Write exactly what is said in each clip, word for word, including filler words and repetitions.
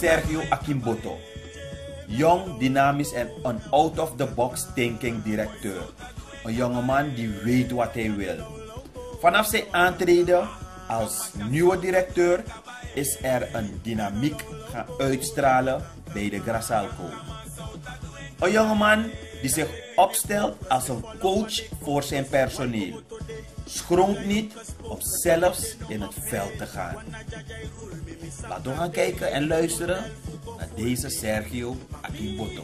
Sergio Akimboto. Jong, dynamisch en een out-of-the-box thinking directeur. Een jongeman die weet wat hij wil. Vanaf zijn aantreden als nieuwe directeur is er een dynamiek gaan uitstralen bij de Grassalco. Een jongeman die zich opstelt als een coach voor zijn personeel. Schroomt niet om zelfs in het veld te gaan. Laten we gaan kijken en luisteren naar deze Sergio Akimboto.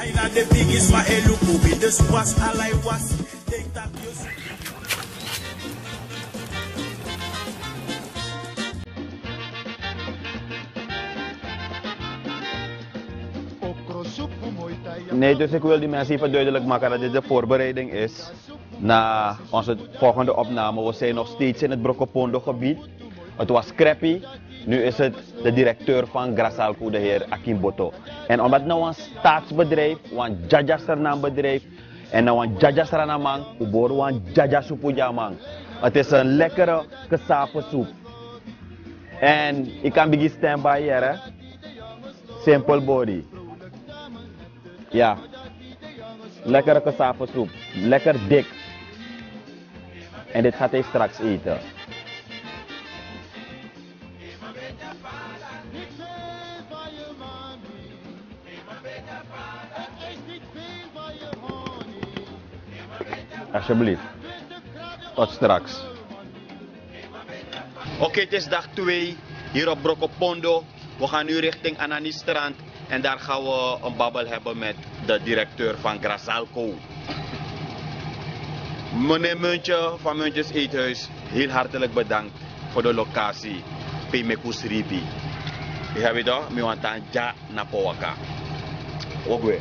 Nee, dus ik wil die mensen even duidelijk maken dat dit de voorbereiding is na onze volgende opname. We zijn nog steeds in het Brokopondo gebied. Het was crappy. Nu is het de directeur van Grassalco, de heer Akimboto. En omdat het nou een staatsbedrijf, een Jaja bedrijf en nou een Jaja Saranamang, we boren een Jaja Supujamang. Het is een lekkere kesapen soep. En ik kan beginnen standby hier, hè. Simple body. Ja. Lekkere kesapen soep. Lekker dik. En dit gaat hij straks eten. Alsjeblieft. Tot straks. Oké, okay, het is dag twee hier op Brokopondo. We gaan nu richting Ananistrand en daar gaan we een babbel hebben met de directeur van Grassalco. Meneer Muntje van Muntjes Eethuis, heel hartelijk bedankt voor de locatie. Pemekus Ribi. Ik heb het al, ik want aan ja naar Powaka. Ook weer.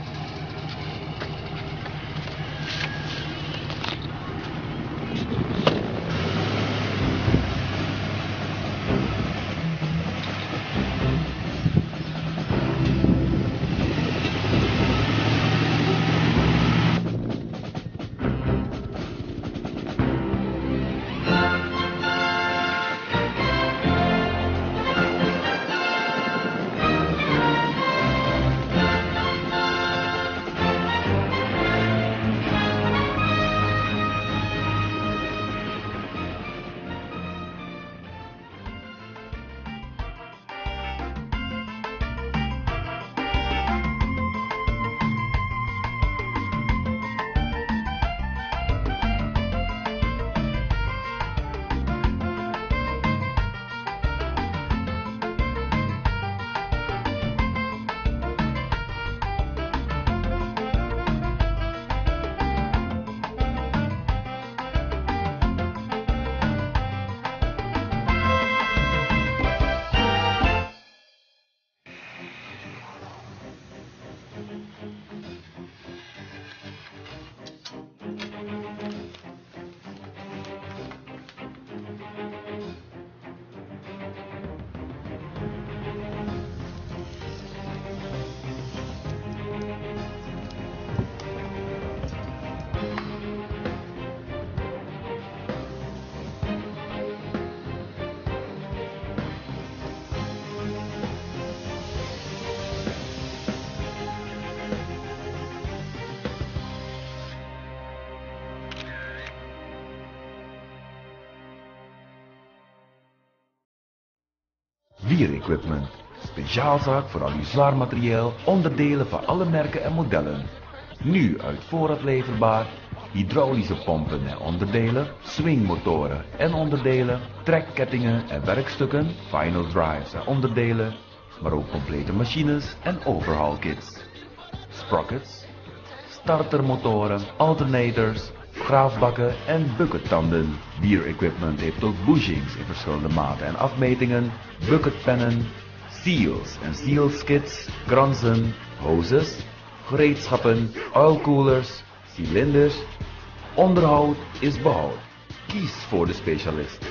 Vier Equipment. Speciaalzaak voor al uw zwaar materieel, onderdelen van alle merken en modellen. Nu uit voorraad leverbaar. Hydraulische pompen en onderdelen, swingmotoren en onderdelen, trekkettingen en werkstukken, final drives en onderdelen, maar ook complete machines en overhaul kits. Sprockets, startermotoren, alternators, graafbakken en buckettanden. Beer Equipment heeft ook bushings in verschillende maten en afmetingen, bucketpennen, seals en sealskits, kransen, hoses, gereedschappen, oilcoolers, cilinders. Onderhoud is behoud. Kies voor de specialist.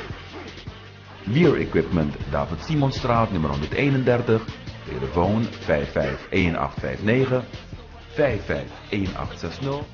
Beer Equipment, David Simonstraat nummer honderdeenendertig, telefoon vijf vijf een acht vijf negen, vijf vijf een acht zes nul.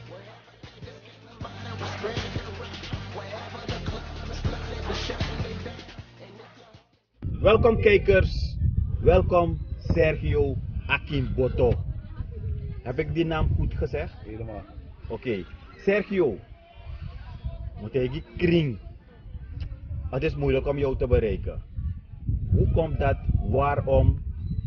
Welkom kijkers, welkom Sergio Akimboto. Heb ik die naam goed gezegd? Helemaal. Oké. Okay. Sergio. Moet je kring. Het is moeilijk om jou te bereiken. Hoe komt dat? Waarom?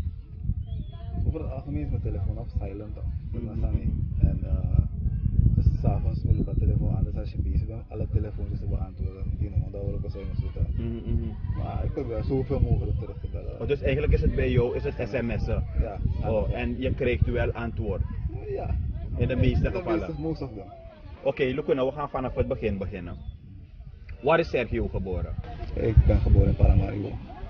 Over het algemeen is mijn telefoon op silent. Mm-hmm. En uh, dus s'avonds moet ik mijn telefoon aan. Dus als je bezig bent, alle telefoontjes te beantwoorden. Die nummer, dat wil ik zijn zoeken. Mm-hmm. Maar ik probeer zoveel mogelijk terug te bellen. Oh, dus eigenlijk is het bij jou is het sms'en? Ja. Oh, en je krijgt wel antwoord? Ja. In de meeste gevallen? In de most of them. Oké, okay, look, nou, we gaan vanaf het begin beginnen. Waar is Sergio geboren? Ik ben geboren in Paramaribo.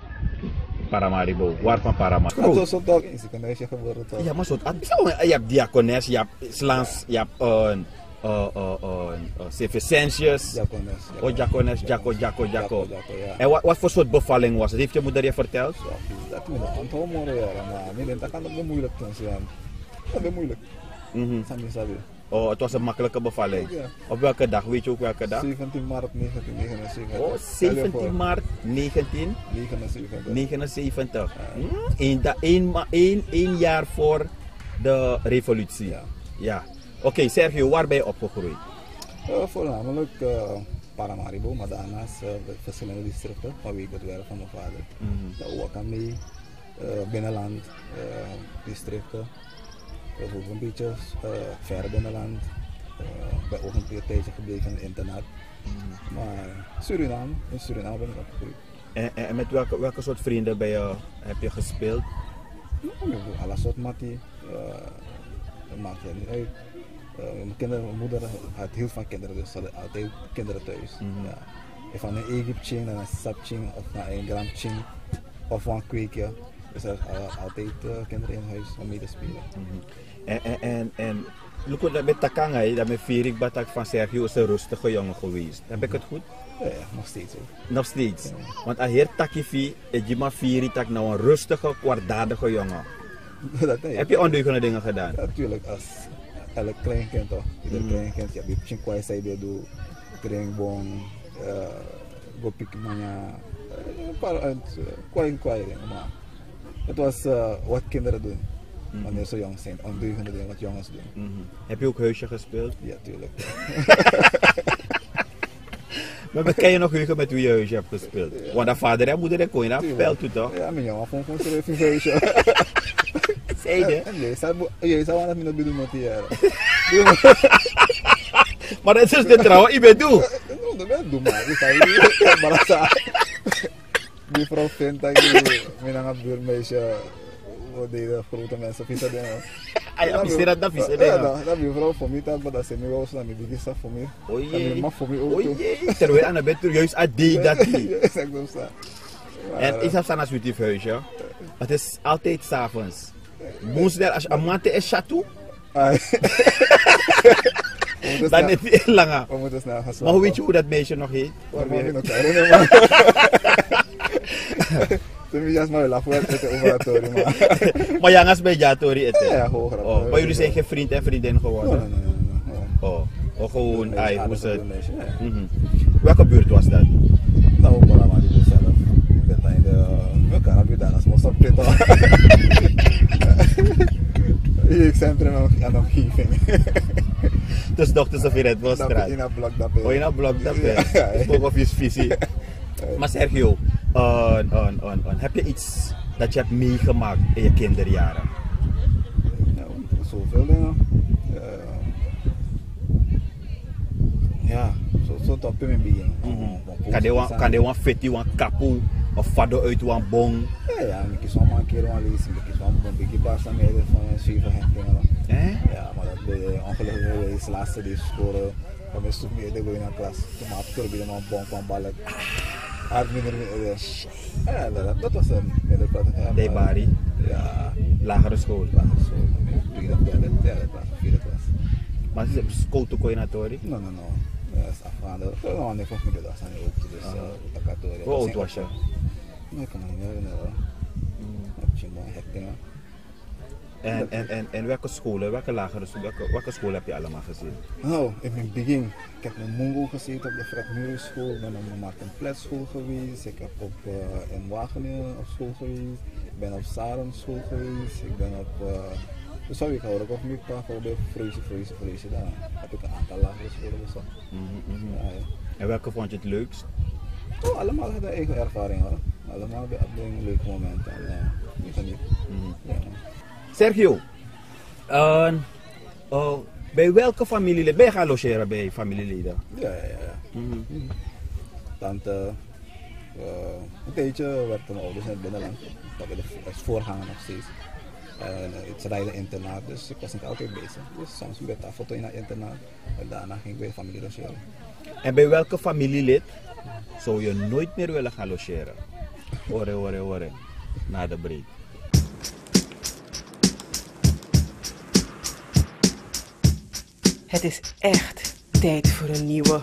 Paramaribo, waar van Paramaribo? Oh. Dat is zo toch in Ziekenhuisje geboren toch? Ja, maar zo, je hebt diakones, je hebt slans, je hebt een, uh, uh, uh, uh, C V Sentius. Diakones. Oh, diakones, Jaco, Jaco, Jaco. Ja. En wat, wat voor soort bevalling was het? Heeft je moeder je verteld? Ja, dat moet ik onthouden, ja. Maar dat kan ook moeilijk zijn. Dat is moeilijk. Mm-hmm. Sabi. Oh, het was een makkelijke bevalling. Ja. Op welke dag? Weet je ook welke dag? zeventien maart negentien negenenzeventig. Oh, zeventien maart negentien negenenzeventig. Ja. Eén jaar voor de revolutie. Ja. Ja. Oké, okay, Sergio, waar ben je opgegroeid? Uh, voornamelijk uh, Paramaribo, maar daarnaast uh, verschillende districten vanwege het werk van mijn vader. Mm-hmm. De Wakame, uh, binnenland, uh, districten. Ik heb ook een beetje uh, ver binnenland. Ik uh, ben ook een tijdje gebleven in het internaat. Mm. Maar Suriname, in Suriname ben ik opgegroeid. En, en met welke, welke soort vrienden ben je, heb je gespeeld? Ja, alle soort mattie. Uh, dat maakt je niet uit. Uh, mijn, kinderen, mijn moeder had heel veel kinderen, dus ze hadden altijd kinderen thuis. Mm. Ja. Van een Egyptje naar een sapje of naar een gramtje of een kweekje. Dus er zijn uh, altijd uh, kinderen in huis om mee te spelen. Mm-hmm. En, en, en, en look, dat met Takanga, dat met Virik Batak van Sergio is een rustige jongen geweest. Heb ik het goed? Ja, ja, nog steeds ook. Nog steeds? Ja. Want als heer Takifi, is je maar Virik tak nou een rustige, kwaadaardige jongen. dat, ja. Heb je ondeugende dingen gedaan? Natuurlijk, ja, als elk kleinkind toch. Ieder mm. kleinkind, je hebt een kwai zij bij doe, kringbong, go pikmania, een paar kwai kwai dingen, maar het was uh, wat kinderen doen. Mm-hmm. Wanneer ze jong zijn, ondeugende dingen wat jongens doen. Mm-hmm. Heb je ook huisje gespeeld? Ja, tuurlijk. Maar kan je nog heugen met wie je huisje hebt gespeeld? Ja. Want dat vader en moeder kon je naar spel toe toch? Ja, mijn jongen vond gewoon terug in huisje. Zeg je? Je zou aan het niet doen met die jaren. Maar dat is de trouw, ik ben doe. Dat ben doe maar. Ik zei je, maar dat zei. Die vrouw vindt dat je mijn buurmeisje. Wat deden grote mensen vissen dingen. Ah ja, vissen dat vissen dingen. Ja, dat heb je vrouw voor mij dat, maar dat zijn nu wel zo, dat heb je voor mij. O jee. Dat voor mij ook. O jee. Terwijl aan de bed juist uit die dat die. Ja, zeg dat zo. En ik heb staan als we die huisje. Het is altijd 's avonds. Woensdag als je een maand is chateau. Dan is het langer. We moeten snel gaan slapen. Maar hoe weet je hoe dat meisje nog heet? We moeten nog kijken. Toen we maar lachen eten over het tori, maar. Maar jangas bij Jatori eten? Ja, hoger. Oh, maar jullie zijn geen vriend en vriendin geworden? Nee, nee, nee. Oh, oh gewoon, ai, hoe is het? Mm-hmm. Welke buurt was dat? Nou, Paramaribo zelf. Ik ben daar in de... We kunnen hebben daar als most op dit al. Ik centrum aan de omgeving. Dus dochters of in het Bosstraat? In een blok dat ben. Oh, in een blok dat ben. Spook of je visie. Maar Sergio, uh, uh, uh, uh, heb je iets dat je hebt meegemaakt in je kinderjaren? Ja, zoveel dingen. Uh, ja, zo, zo top in mijn begin. Kan je een feti, een kapu of vado uit een bong? Ja, ja, ik kies wel een keer een lezen, ik kies wel een beetje baas aan mij van een zeven hectare. Ja, maar dat ben je ongelukkig geweest, laatste die scoren. Dan ben je meer de in klas. Toen maak ik er een bong van ballen. Had minder meer. Ja, dat, dat was een middelplaats. De Bari? Ja. Lagere school? Lagere school. Tweede, derde, derde klas, vierde klas. Maar is het school toe kon je naar Tori? Nee, nee, nee. Dat is afgaande. Ik heb nog een van mijn dag aan ook. Dus dat gaat Tori. Hoe oud was je? Nee, ik kan me niet herinneren. Ik heb je mooi hectare. En, en, en, en welke scholen, welke lagere scholen, welke, welke scholen heb je allemaal gezien? Nou, in het begin, ik heb in Mungo gezeten op de Fred Muren school, ik ben op de Martin Plet school geweest, ik heb op, uh, in Wageningen op school geweest, ik ben op Sarum school geweest, ik ben op, uh, dus sorry, ik hou ook op Mukpa, voorbeeld Vrezen, Vrezen, Vrezen, daar heb ik een aantal lagere scholen bezocht. Mm-hmm, mm-hmm. Ja, ja. En welke vond je het leukst? Oh, allemaal hadden eigen ervaring hoor, allemaal hebben leuke momenten en uh, ik geniet. Mm-hmm. Ja. Sergio, uh, uh, bij welke familieleden ben je gaan logeren bij familieleden? Ja, ja, ja. Mm-hmm. Mm-hmm. Tante, uh, een tijdje werkten mijn ouders in het binnenland, dat is voorganger nog steeds. En uh, het rijden internaat, dus ik was niet altijd bezig. Dus soms werd daar foto in het internaat en daarna ging ik bij familie logeren. En bij welke familielid zou je nooit meer willen gaan logeren? Hoor, hoor, hoor, na de break. Het is echt tijd voor een nieuwe.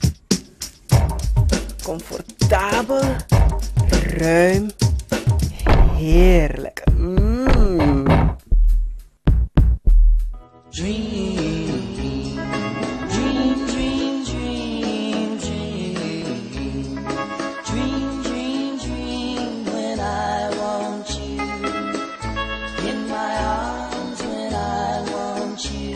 Comfortabel, ruim, heerlijk. Mm. Dream, dream, dream, dream, dream, dream, dream, dream when I want you in my arms when I want you.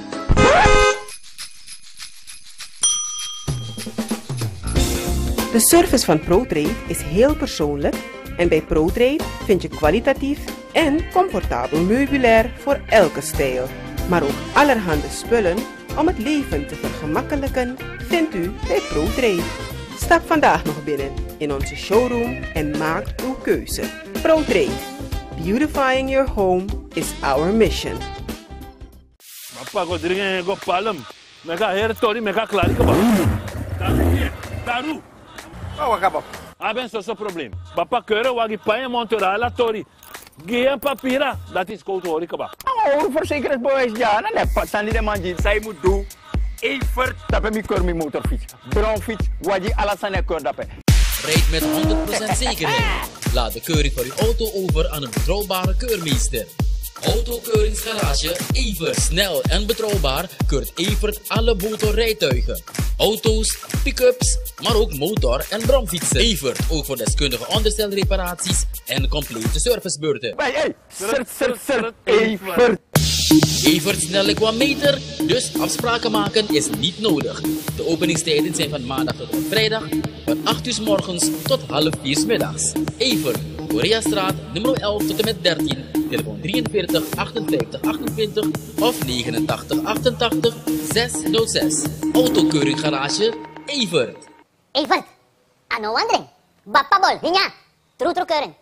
De service van ProTrade is heel persoonlijk en bij ProTrade vind je kwalitatief en comfortabel meubilair voor elke stijl. Maar ook allerhande spullen om het leven te vergemakkelijken vindt u bij ProTrade. Stap vandaag nog binnen in onze showroom en maak uw keuze. ProTrade. Beautifying your home is our mission. Papa, go drinken, go palm. Mega hair tori, mega claro que vai. Daru. Oh, acabou. Ah, ben, zo probleem. Papa, keuren, wagi paien montura la tori. Geen papira, dat is koud hoor ik ba. Oh, verzekeringsbewijs, ja, dan heb je dan niet de man die zij moet doen. Evert, dat ben ik keur mijn motorfiets. Brownfiets, wat je alles aan de keur dat Rijd met honderd procent zekerheid. Laat de keuring van uw auto over aan een betrouwbare keurmeester. Autokeuringsgarage Evert. Snel en betrouwbaar keurt Evert alle motorrijtuigen. Auto's, pick-ups, maar ook motor- en bromfietsen. Evert, ook voor deskundige onderstelreparaties en complete servicebeurten. Hey, hey, sert, sert, sert, Evert. Evert snel qua meter, dus afspraken maken is niet nodig. De openingstijden zijn van maandag tot en vrijdag, van acht uur 's morgens tot half vier 's middags. Evert, Koreastraat, nummer elf tot en met dertien, telefoon drieënveertig achtenvijftig achtentwintig of negenentachtig achtentachtig zeshonderdzes. Autokeuringgarage Evert. Evert, ano wandering? Bapabol, hinya, tru tru keuring.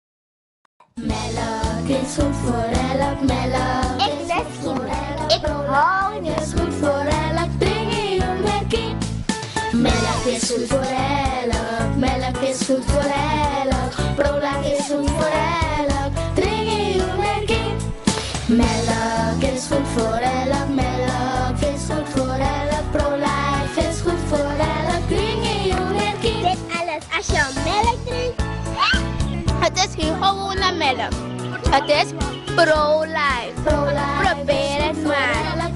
Melk is goed voor elk melk. Ik zeg geen melk. Ik hou niet. Is goed voor elk, drink je een merkie. Melk is goed voor elk, melk is goed voor elk. Prolak is goed voor elk, drink je een merkie. Melk is goed voor elk, melk is goed voor elk. Prolak is goed voor elk, drink je een merkie. Dit alles als je melk drinkt. Het is geen gewone melk. Het is Pro-Life. Pro-Life. Probeer het maar.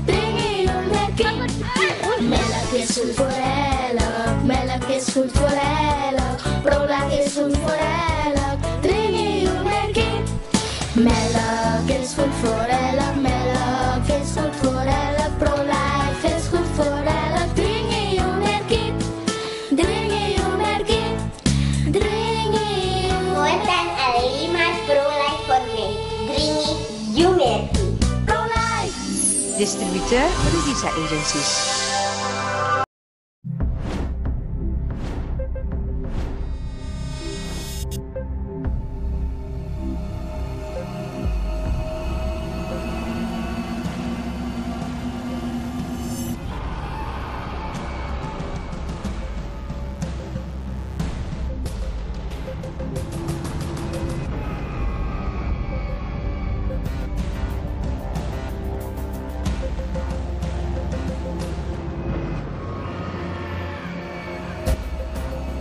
Melk is goed voor elk, melk is goed voor elk. Prolak is goed voor elk, drink je een merkie. Melk is goed voor elk, melk is goed voor elk. Prolak is goed voor elk, drink je een merkie. Drink je een merkie, drink je een merkie. Bukan alleen maar Pro-Life voor mij. Drink je merkie. Pro-Life. Distributeur Revisa Agencies.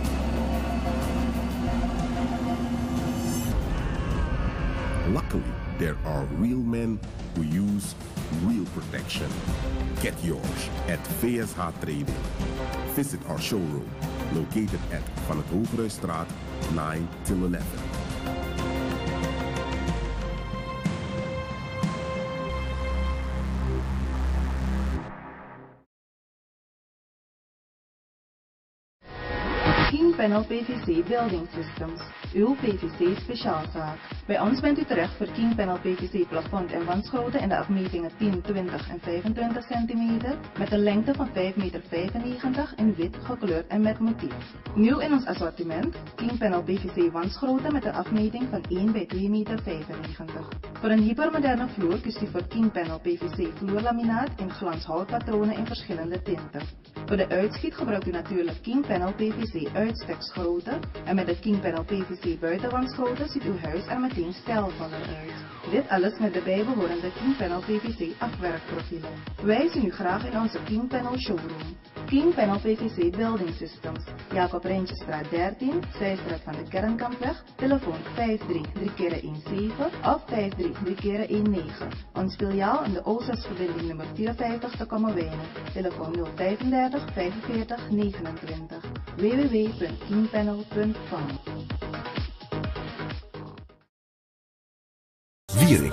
Luckily, there are real men who use real protection. Get yours at V S H Trading. Visit our showroom located at Van het Hoogruisstraat nine till eleven. King Panel P V C Building Systems, uw P V C speciaalzaak. Bij ons bent u terecht voor King Panel P V C plafond- en wandschroten in de afmetingen tien, twintig en vijfentwintig centimeter met een lengte van vijf komma vijfennegentig meter in wit, gekleurd en met motief. Nieuw in ons assortiment, King Panel P V C wandschroten met een afmeting van één bij twee komma vijfennegentig meter. Voor een hypermoderne vloer kiest u voor King Panel P V C vloerlaminaat in glanshoutpatronen in verschillende tinten. Voor de uitschiet gebruikt u natuurlijk King Panel P V C uitsteksgroten en met de King Panel P V C buitenwandschroten ziet uw huis er meteen stijlvoller uit. Dit alles met de bijbehorende King Panel P V C afwerkprofielen. Wij zien u graag in onze King Panel showroom. King Panel P V C Building Systems, Jacob Rijntjesstraat dertien, Zijstraat van de Kernkampweg, telefoon vijf drie drie keer een zeven of vijf drie drie keer een negen. Ons filiaal in de O zes verbinding nummer vierenvijftig te Kommerwijnen, telefoon nul vijfendertig vijfenveertig negenentwintig. w w w punt kingpanel punt com. Wierik.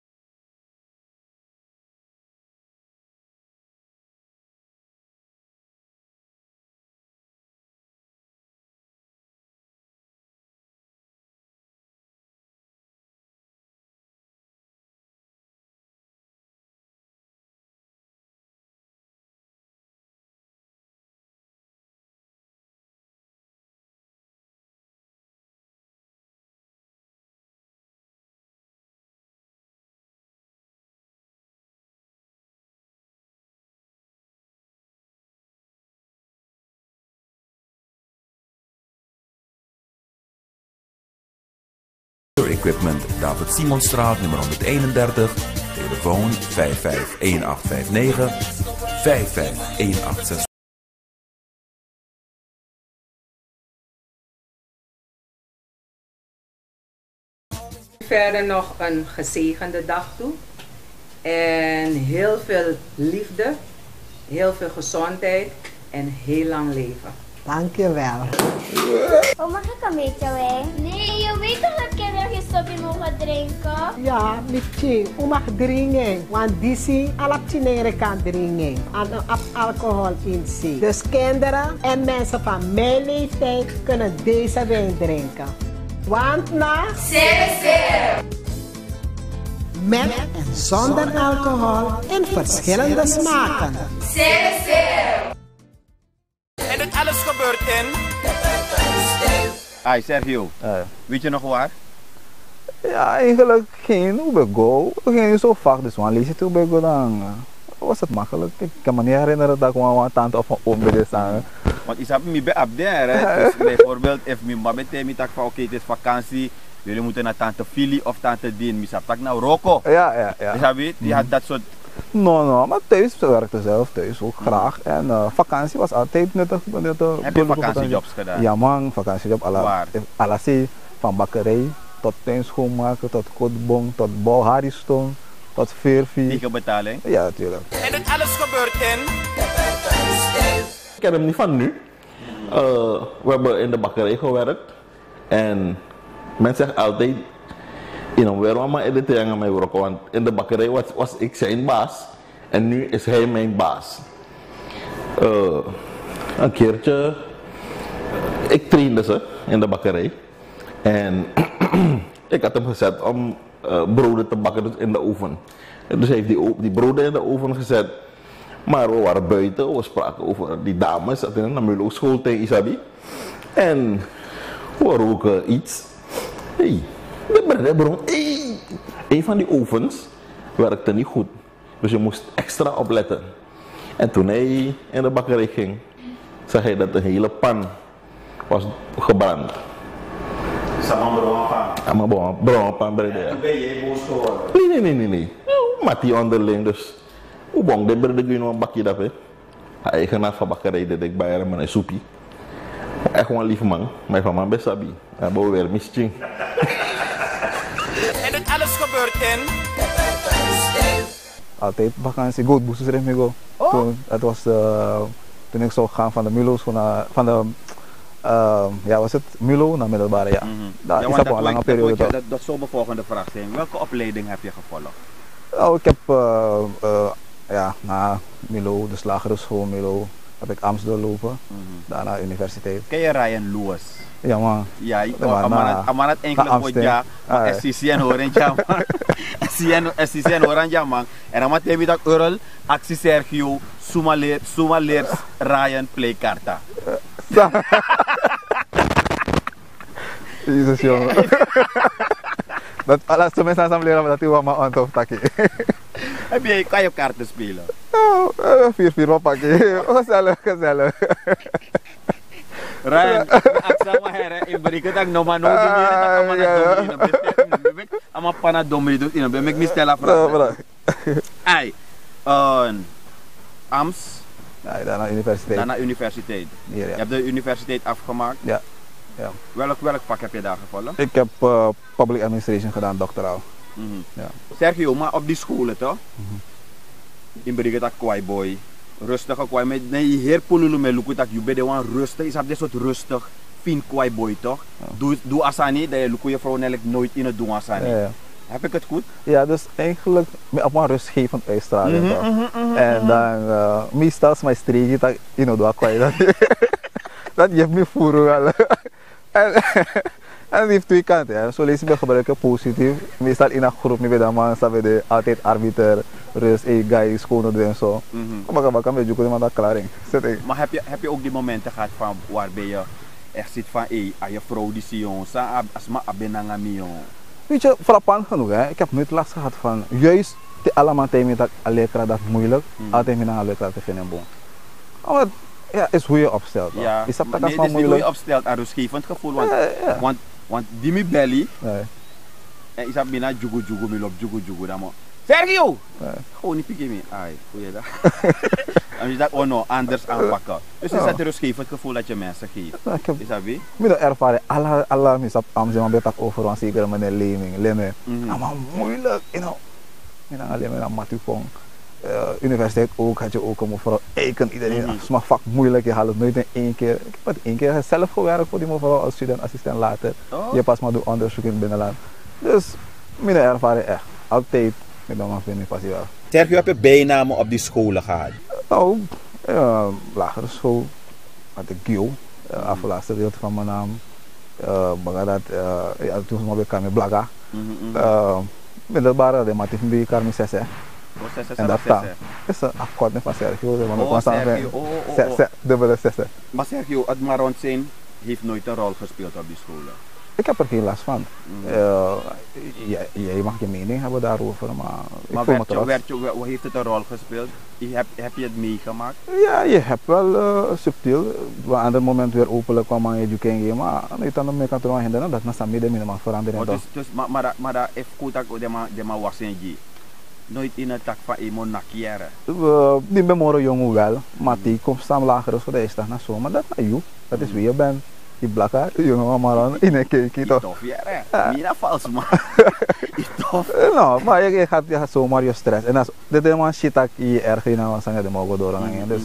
Equipment David Simonstraat nummer honderdeenendertig, telefoon vijf vijf een acht vijf negen, vijf vijf een acht zes. Verder nog een gezegende dag toe en heel veel liefde, heel veel gezondheid en heel lang leven. Dankjewel. Oh, mag ik een beetje wijn? Nee, je weet toch dat kinderen geen stopje mogen drinken? Ja, Michi, u mag drinken, want die alaptinere kan drinken aan alcohol in zich. Dus kinderen en mensen van mijn leeftijd kunnen deze wijn drinken. Want na Zeer, met en zonder alcohol in verschillende smaken. zeer, zeer. En dit alles gebeurt in... Hi Sergio, uh. weet je nog waar? Ja, eigenlijk geen Ubego. We gingen zo vaak, dus we lezen het Ubego dan was het makkelijk. Ik kan me niet herinneren dat ik een tante of een oom bij de staan. Want ik heb me bij abderen. Dus bijvoorbeeld, als mijn mama tegen me zegt van oké, het is vakantie. Jullie moeten naar tante Fili of tante Dien. Ik zeg naar Rocco. Ja, ja, ja. Dus je weet, die had dat soort... No, no, maar thuis werkte zelf, thuis ook graag. En uh, vakantie was altijd nuttig. nuttig Heb je vakantiejobs gedaan? Ja man, vakantiejob. Waar? Alassé, van bakkerij tot tuin schoonmaken, tot kotbong, tot bouwharistone, tot veervier. Dikke betaling? Ja, natuurlijk. En dit alles gebeurt in... Ik ken hem niet van nu. Uh, we hebben in de bakkerij gewerkt. En men zegt altijd... You know, waarom maar editeren aan mij werken? Want in de bakkerij was, was ik zijn baas en nu is hij mijn baas. Uh, een keertje, ik trainde ze in de bakkerij en ik had hem gezet om uh, broden te bakken dus in de oven. En dus hij heeft die, die broden in de oven gezet, maar we waren buiten, we spraken over die dames, dat in een Namulo school tegen Isabi. En we roken iets. Hey. Hey. Een van die ovens werkte niet goed, dus je moest extra opletten. En toen hij in de bakkerij ging, zag hij dat de hele pan was gebrand. Sama beroong pan? Sama beroong pan berede. En toen ben je boos geworden? Nee, nee, nee, nee, nee. Mati onderling, dus hoe bang de berede kun je een bakje dat, hè? Eigenaar van bakkerij deed ik bij hem een soepie. Echt gewoon een lief man, maar van mijn best abi. Hij wou weer misting. En dit alles gebeurt in? Altijd vakantie, go boosters erin mee go. Oh. Toen, het was uh, toen ik zou gaan van de Mulo's naar, van de, uh, ja was het, Mulo naar middelbare, ja. Mm-hmm. Dat ja, is dat al een lange dat periode je, toch. dat, dat zou mijn volgende vraag zijn. Welke opleiding heb je gevolgd? Nou, ik heb uh, uh, ja, na Milo, de slagerschool Milo, heb ik Amsterdam lopen, Mm-hmm. daarna universiteit. Ken je Ryan Lewis? Ja man. Ja, ik Ja, man, na- aman het enkele na ooit ja, Amsterdam. maar Ah, S C C en Oranje man. S C C en Oranje man. En dan moet je dat Earl, Axi Sergio, Suma leer, Suma leert Ryan play karta. Jezus jongen. Dat alles de mensen aan leren dat hij wel maar aan het takkie. Heb je, kan je kaarten spelen? Oh, vier vier wat pakje. Gezellig, gezellig. Ryan, ik zeg maar her, ik bereik dat ik nog maar nooit meer dat ik maar naar domri in een ama pana domri doet in een bek me stella vraag. Ai, een Ams. Ja, daarna universiteit. Daarna universiteit. Hier, ja. Je hebt de universiteit afgemaakt. Ja. Ja. Welk welk vak heb je daar gevolgd? Ik heb uh, public administration gedaan, doctoraal. Mm-hmm. Ja. Sergio, maar op die scholen toch? Mm-hmm. In Brigade dat kwai boy. Rustige kwai. Met nee, heer Pululu met luku dat je bent gewoon rustig. Is dat dit soort rustig, fin kwai boy toch? Ja. Doe, doe asani, dat je luku je vrouw eigenlijk nooit in het doen asani. Ja, ja. Heb ik het goed? Ja, dus eigenlijk op een rustgevend uitstralen. Mhm, toch? mhm, mhm, En mhm. dan, uh, meestal is mijn streekje dat je know, doe ik dat. Dat geeft me voeren wel. En, en die heeft twee kanten. Ja. Zo lees ik gebruiken positief. Meestal in een groep met de man, sabi de altijd arbiter, rust, hey guy, schoon doen en zo. Maar ik kan met je dat klaar in. Maar heb je, heb je ook die momenten gehad van waarbij je echt zit van hé, hey, je vrouw die zie je, als maar abenangami Weet je, frappant genoeg, hè? Ik heb nooit last gehad van, juist die allemaal tegen dat alleen dat moeilijk, Hmm. altijd met een alleen te vinden boom. Oh, ja, is hoe je opstelt. Toch? Ja, is dat maar dat nee, maar dit is niet hoe moeilijk? je opstelt, een rustgevend gevoel. Want, Ja, ja. want, want die mi belly, Nee. en is dat bijna jugu jugu, mi lop jugu jugu, dan maar. Sergio! Nee. Gewoon niet pikken me. Ai, hoe je dat? En je dat oh no, anders aanpakken. Dus is Ja. dat een rustgevend gevoel dat je mensen geeft? Ja, ik heb- Is dat wie? Met de ervaring, alle, alle mensen op Amsterdam hebben het over een zekere meneer Leming, Lemme. Mhm. Maar moeilijk, you know. En dan alleen maar naar Matupong. Uh, universiteit ook, had je ook een mevrouw Eiken, iedereen, Mhm. mm -hmm. vak moeilijk, je haalt het nooit in één keer. Ik heb het één keer zelf gewerkt voor die mevrouw als studentassistent later. Oh. Je pas maar doet onderzoek in het binnenland. Dus, met de ervaring echt, altijd, met dan vind ik passie wel. Sergio, heb je bijnamen op die scholen gehad? Nou, uh, lagere school had ik Gio, uh, aflaatste gedeelte van mijn naam. Uh, dat, uh, ja, toen was ik met Blaga. Mhm, mhm. Uh, middelbare, de matief een beetje karmi zes, hè. Oh, zes, zes, En dat zes, staat. hè? Is een afkorting van Sergio. Want Oh, we staan Sergio. bij Oh, oh, zes, oh. zes, dubbele zes. hè. Maar Sergio, het maar rond zijn heeft nooit een rol gespeeld op die scholen. Ik heb er geen last van. Mhm. Uh, jij, jij mag je mening hebben daarover, maar ik Maar voel me werd je, trots. werd je, hoe heeft het een rol gespeeld? Je heb, heb je het meegemaakt? Ja, je hebt wel uh, subtiel. Op een ander moment weer openlijk kwam aan je kan maar niet aan de meer kan toch hinderen dat na midden minimaal veranderen. Oh, dus, dus, maar, maar, maar dat heeft goed dat de man de man was in je. Nooit in een tak van iemand nakiere. Die ben morgen jongen wel, maar die komt samen lager dus voor de eerste dag naar zo. Maar dat naar jou, dat is wie je bent. Die blakker, jongen maar aan in een keekje toch. Tof, ja, hè? Niet dat vals, man. Tof. Nou, maar je, je, gaat, je gaat zomaar je stress. En als dit is helemaal shit dat je erg in aan was, dan mogen door aan dus.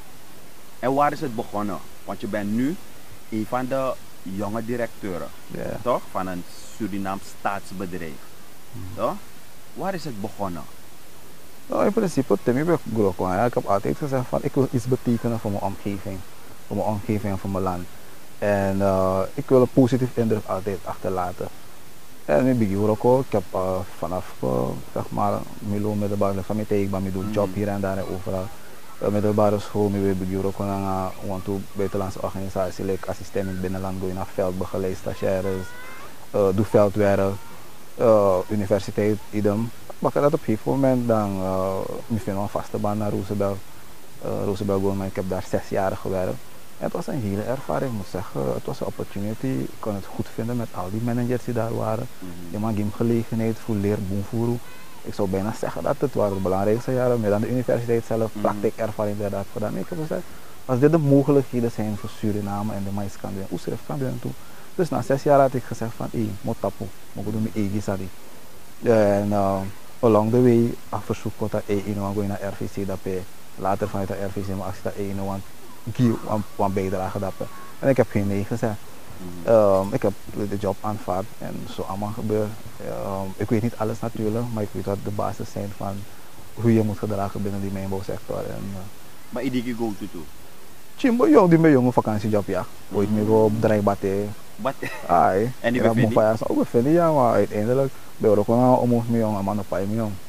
En waar is het begonnen? Want je bent nu een van de jonge directeuren, Yeah. toch? Van een Surinaams staatsbedrijf. Toch? Waar is het begonnen? Nou, in principe, Timmy ben ik groot. Ik heb altijd gezegd van ik wil iets betekenen voor mijn omgeving. Voor mijn omgeving en voor mijn land. En uh, ik wil een positief indruk altijd achterlaten. En nu begin ik ook. Ik heb uh, vanaf uh, zeg maar Milo middelbare van mijn tegen, ik doe job hier en daar en overal. Uh, middelbare school, ik begin ook aan een buitenlandse organisatie, like assistent in het binnenland, ga je naar veldbegeleid, stagiaires, uh, doe veldwerk, uh, universiteit, idem. Maar dat op een gegeven moment dan uh, ik vind een vaste baan naar Roosevelt. Uh, Roosevelt gewoon, maar ik heb daar zes jaar gewerkt. En het was een hele ervaring, ik moet zeggen. Het was een opportunity. Ik kon het goed vinden met al die managers die daar waren. Mm-hmm. Je maakt een gelegenheid voor leer boomvoeren. Ik zou bijna zeggen dat het waren de belangrijkste jaren, meer dan de universiteit zelf, mm-hmm. praktijkervaring daar heb gedaan. Ik heb gezegd, als dit de mogelijkheden zijn voor Suriname en de mais kan doen, hoe schrijf kan doen toe. Dus na zes jaar had ik gezegd van, hé, moet tapu, moet doen mijn eigen sadi. En uh, along the way, ik verzoek dat ik gewoon naar R V C dat ik later vanuit de R V C maar als dat ik want een bijdrage dat en ik heb geen nee gezegd. Um, ik heb de job aanvaard en zo allemaal gebeurt. Um, ik weet niet alles natuurlijk, maar ik weet wat de basis zijn van hoe je moet gedragen binnen die mijnbouwsector. En, uh, maar iedere go to toe? Chimbo, joh, die ben jonge vakantiejob, ja. Ooit meer op drijfbatte. Batte? Ai. En die bevind je? Ja, ook bevind je, ja, maar uiteindelijk ben ik ook wel omhoog mee, jongen, man op paai mee, jongen.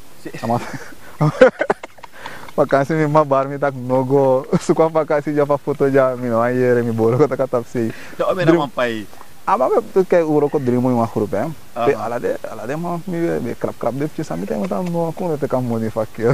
Vakantie met mijn bar met dat no go. Zoek een vakantie ja van foto ja, mi no ayer mi bolo kota kata psi. No, me na pai. Ah, maar we kijk hoe ook drie mooi groep hè. Pe ala de ala de man mi me krap krap de pje sami tem dan no kon het kan moni fakje.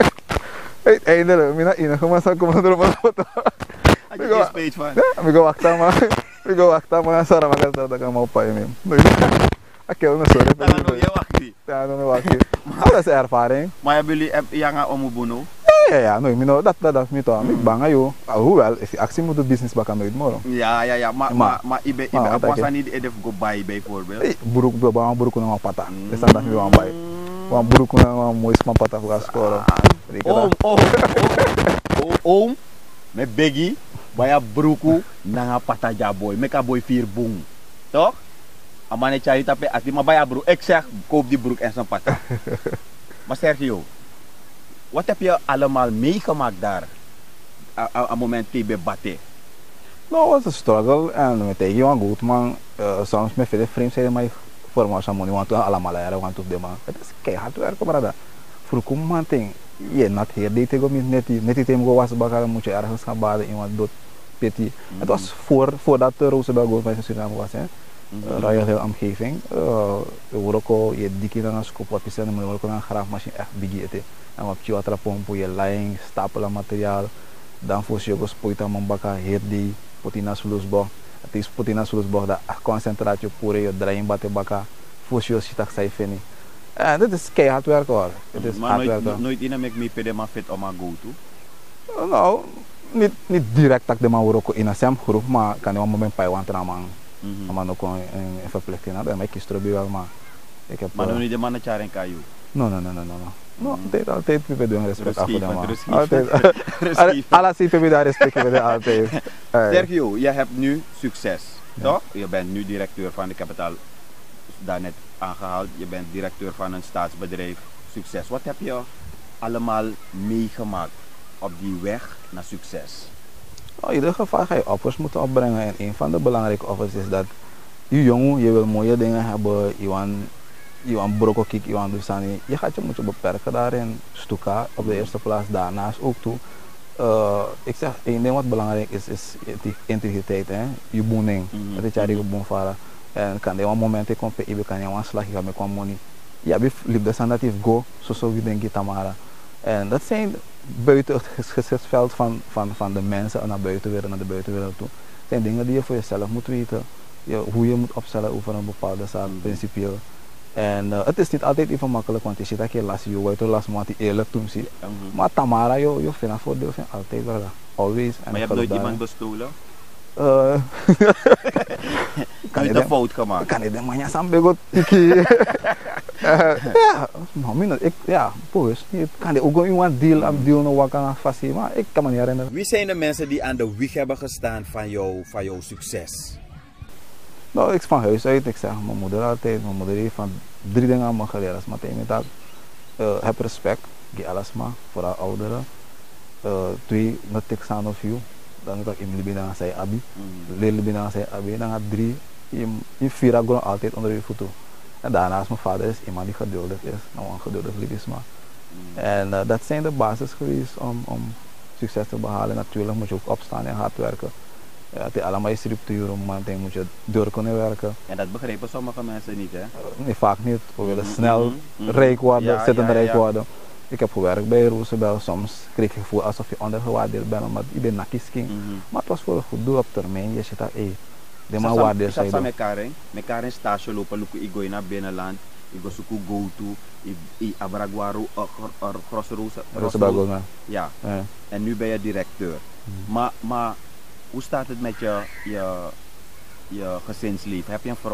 Hey, eindelijk, mi na ina gewoon sa kom door maar foto. Ik ga speech van. Mi go wakta ma. Mi go wakta ma sara ma kata da kan pai mi. Aquilo não sou eu. Tá no eu aqui. Tá no eu aqui. Mas é ervaring. Maar hebben jullie yang aan omubuno? Ja, ja, no, mino dat dat dat mito. Ik bang ayo. Hoewel, is actie moet de business bakken nooit more. Ja, ja, ja, maar maar maar ibe ibe apa niet edef go buy bijvoorbeeld. Buruk be bang buruk na pata. Is dat dat wan buy. Wan buruk na mooi sma pata voor scoren. Oom, oom, oom, oom, met Biggie, baya bruku na pata ja boy, meka boy vier boom. Toch? Amane cari tapi ati maar baya broek. Ik zeg koop die broek en zijn pata. Maar Sergio, wat heb je allemaal meegemaakt daar? Aan moment T B Batte? Nou, het was een struggle en met tegen jou goed man. Uh, soms met veel vrienden zeiden mij voor mij samen want we allemaal leren want op de man. Het is keihard werken brada. Voor kom man ding. Je nat hier deed ik met net die net die team go was bakar moet je ergens gaan baden iemand dood petit. Het was voor voordat de Roosevelt Gold bij Suriname was hè. Uh, Royal Hill omgeving. Uh, we worden ook je dikke dan als koop wat is en we worden ook een graafmachine echt biggie eten. En wat je wat pompen, je lijn, stapelen materiaal. Dan voor je gespoita mambaka herdi, potina sulusbo. Het is potina sulusbo dat concentratie pure je draaiing batte baka. Voor je sitak sai feni. En dit is keihard werk hoor. Het is hard werk. Maar nooit in met me pede maar fit om aan go to. Nou, niet niet direct dat de man wordt ook in een sem groep, maar kan je een moment bij want man. Maar ook een verplichting hebben. Maar ik kies er wel maar. Ik heb. Maar nu niet de mannen charen kayu. No, no, no, no, no. No, altijd, altijd we doen respect af voor de man. Altijd. Alles is we daar respect voor de altijd. Sergio, je hebt nu succes, toch? Je bent nu directeur van de kapitaal, daarnet aangehaald. Je bent directeur van een staatsbedrijf. Succes. Wat heb je allemaal meegemaakt op die weg naar succes? Nou, in ieder geval ga je offers moeten opbrengen en een van de belangrijke offers is dat je jongen, je wil mooie dingen hebben, je want je want brokken kijk, je want dus aan je gaat je moeten beperken daarin, stuka op de eerste plaats, daarnaast ook toe. Uh, ik zeg, één ding wat belangrijk is, is integriteit, hè? Je boening, mm-hmm. Dat is jij die boen varen. En kan je een moment ik kom bij je kan je een slag, je gaat met money. Ja, je liep de standaard go, zo zo wie denk je Tamara. En dat zijn buiten het gezichtsveld van, van, van de mensen en naar buitenwereld, naar de buitenwereld toe. Dat zijn dingen die je voor jezelf moet weten. Je, hoe je moet opstellen over een bepaalde zaak, mm-hmm. principieel. En uh, het is niet altijd even makkelijk, want je ziet dat je last je weet last maar die eerlijk toen zie. Mm-hmm. Maar Tamara, je je vindt voordeel van altijd wel. Always. Maar je hebt nooit iemand bestolen? Uh, kan je een fout gemaakt? Kan je de manja sambegot tiki? Ja, maar ik ja, boos. Kan je ook iemand deal aan deal nog wat kan vastzie, maar ik kan me niet herinneren. Wie zijn de mensen die aan de wieg hebben gestaan van jouw van jouw succes? Nou, ik van huis uit, ik zeg mijn moeder altijd, mijn moeder heeft van drie dingen aan me geleerd. Als meteen met dat, uh, heb respect, geef alles maar voor haar ouderen. Uh, twee, not take sound of you. Dan moet ik in Libina zeggen abi, leer Libina zeggen abi. Dan gaat drie, in, in vier gewoon altijd onder je voeten. En daarnaast mijn vader is iemand die geduldig is, nou een geduldig lief is maar. En uh, dat zijn de basis geweest om, om succes te behalen. Natuurlijk moet je ook opstaan en hard werken. Ja, het is allemaal structuur, maar dan moet je door kunnen werken. En dat begrijpen sommige mensen niet, hè? Uh, nee, vaak niet. We willen snel mm-hmm. rijk worden, ja, zittend ja, rijk ja. worden. Ik heb gewerkt bij Roosevelt, soms kreeg ik het gevoel alsof je ondergewaardeerd bent, omdat je bent nakjes ging. Mm-hmm. Maar het was voor een goed doel op termijn, je zit daar, hé, de man waardeer zij doen. Ik heb met elkaar in stage lopen, ik ga naar binnenland, ik ga zoeken go to, ik abragwaru, grosse Roosevelt. Ja, en nu ben je directeur. Maar, maar hoe staat het met je, je, je gezinsleven? Heb je een vrouw?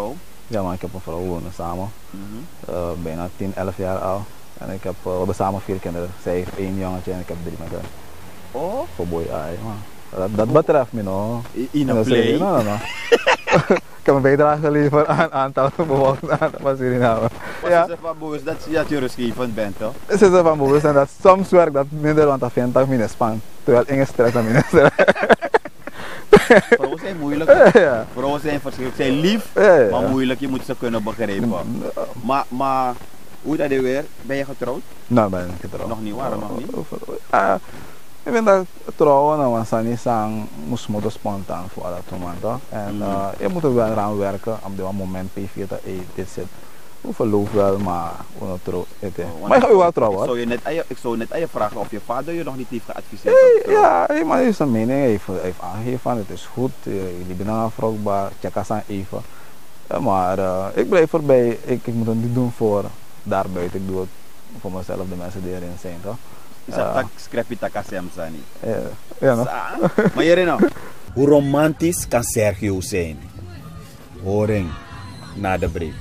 Ja man, ik heb een vrouw, we wonen samen. Mm-hmm. uh, bijna tien, elf jaar al. En ik heb, uh, we hebben samen vier kinderen. Zij heeft één jongetje en ik heb drie met haar. Oh? Voor boy, ai man. Dat, dat betreft me no. In een play? No, no, no. Ik heb een bijdrage geleverd aan aantal bevolking van Suriname. Was ja. Ze ervan bewust dat je, dat je rustgevend bent, toch? Ze is ervan bewust en dat soms werkt dat minder, want dat vindt dat minder span. Terwijl in stress en minder stress. Vrouwen zijn moeilijk. Ja. Vrouwen zijn verschillend. Ze zijn lief, ja, ja. maar moeilijk. Je moet ze kunnen begrijpen. Maar, maar hoe dat weer? Ben je getrouwd? Nee, ben ik niet getrouwd. Nog niet, waarom nog niet? Uh, ik vind dat trouwen, nou, want ze niet zeggen, moest moeten spontaan voor dat moment. Toch? En uh, mm. je moet er wel aan werken op dit moment. P V dat hey, dit zit. We verloven wel, maar we nog trouw. Oh, maar ik ga je wel trouwen. Ik zou, je net, ik zou net aan je vragen of je vader je nog niet heeft geadviseerd. Hey, ja, hey, maar hij is een mening. Hij heeft, hij heeft aangegeven van het is goed. Jullie zijn vruchtbaar. Check eens aan even. Ja, maar uh, ik blijf erbij. Ik, ik moet het niet doen voor daarbuiten. Ik doe het voor mezelf, de mensen die erin zijn. Toch? Is dat tak scrappy takasem sani? Ja, ja no? Maar Jerino, hoe romantisch kan Sergio zijn? Horing na de break.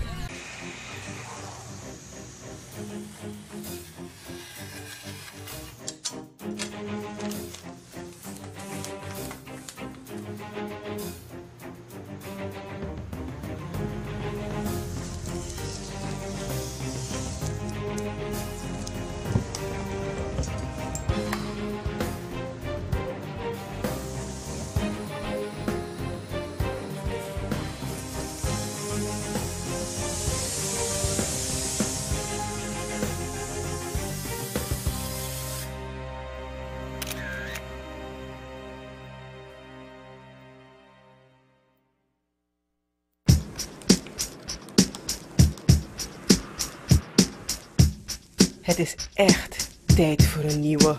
Het is echt tijd voor een nieuwe.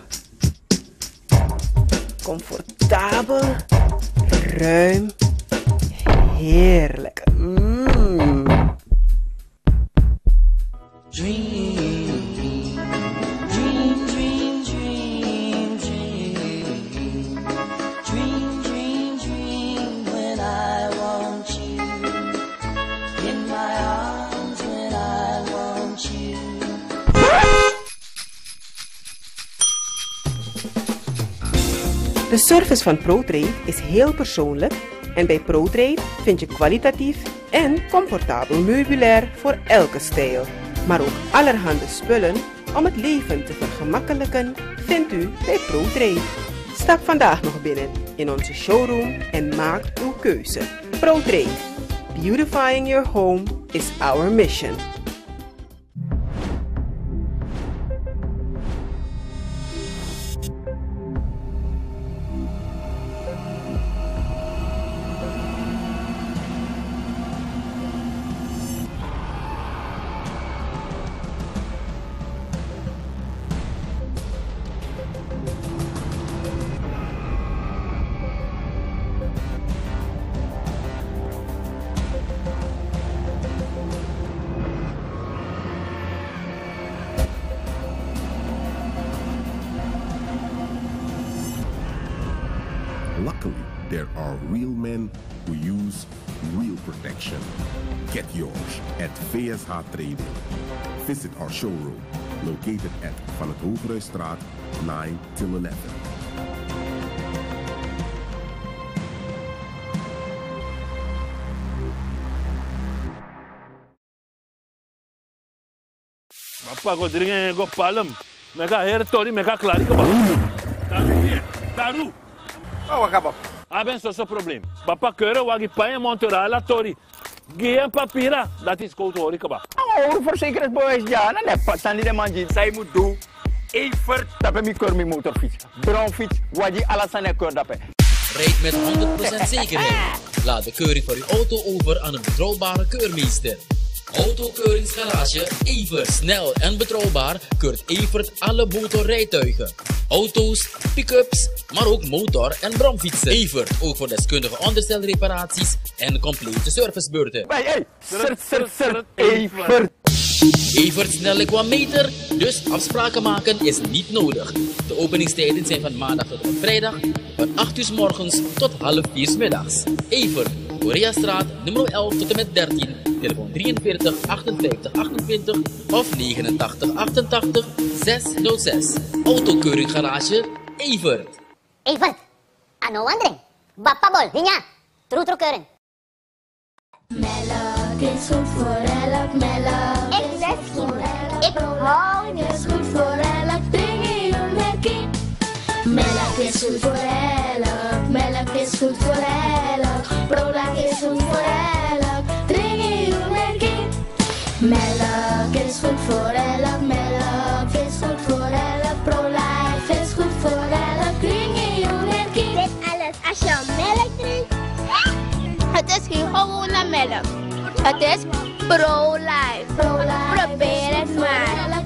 Comfortabel, ruim, heerlijk. Mm. Dream, dream, dream, dream, dream. Dream, dream, dream when I want you. In my arms when I want you. De service van ProTrade is heel persoonlijk en bij ProTrade vind je kwalitatief en comfortabel meubilair voor elke stijl. Maar ook allerhande spullen om het leven te vergemakkelijken vindt u bij ProTrade. Stap vandaag nog binnen in onze showroom en maak uw keuze. ProTrade. Beautifying your home is our mission. Luckily, there are real men who use real protection. Get yours at V S H Trading. Visit our showroom located at Van het Hoogruisstraat nine till eleven. Papa go drinken go palm. Mega hair tori mega claro que Daru. Oh, acaba. Ah, ben zo probleem. Papa keuren wagi pai monterá la tori. Geen papira, dat is koud hoor ik ba. Oh, verzekeringsbewijs ja, dan heb ik dan niet de man die zij moet doen. Even dat ik mijn mijn motorfiets, brownfiets, wat je alles aan de dat Rijd met honderd procent zekerheid. Laat de keuring van uw auto over aan een betrouwbare keurmeester. Autokeuringsgarage Evert. Snel en betrouwbaar keurt Evert alle motorrijtuigen. Auto's, pick-ups, maar ook motor- en bromfietsen. Evert, ook voor deskundige onderstelreparaties en complete servicebeurten. Hey, hey, sir, sir, sir, Evert. Evert snel qua meter, dus afspraken maken is niet nodig. De openingstijden zijn van maandag tot en vrijdag, van acht uur 's morgens tot half vier 's middags. Evert, Koreastraat, nummer elf tot en met dertien, telefoon drieënveertig achtenvijftig achtentwintig of negenentachtig achtentachtig zeshonderdzes. Autokeuring Garage, Evert. Evert, ano wandering? Bapabol, hinya, true true keuring. Melk is goed voor elk, melk Ik zeg kinderen, ik hou is goed voor elk, drink je een kind. Melk is goed voor elk, melk is goed voor elk, Prolac is goed voor elk, drink je een kind. Melk is goed voor elk, melk is goed voor elk, Prolac is goed voor elk, drink je een kind. Dit alles als je melk drinkt. Het is geen gewone melk. Het is Pro-Life. Probeer het maar.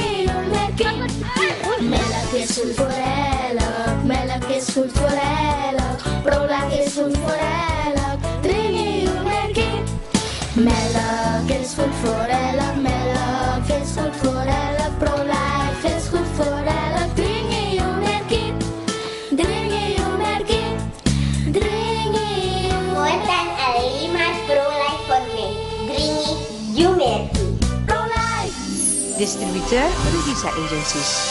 Melk is goed voor elk, melk is goed voor elk, Prolac is goed voor elk, drink je een kind. Melk is goed voor elk, melk is goed voor elk, Prolac is goed voor elk, drink je een kind. Drink je een kind, drink je een Moet dan alleen maar Pro-Life voor mij. Drink je een kind. Pro-Life. Distributeur Rugisa Agencies.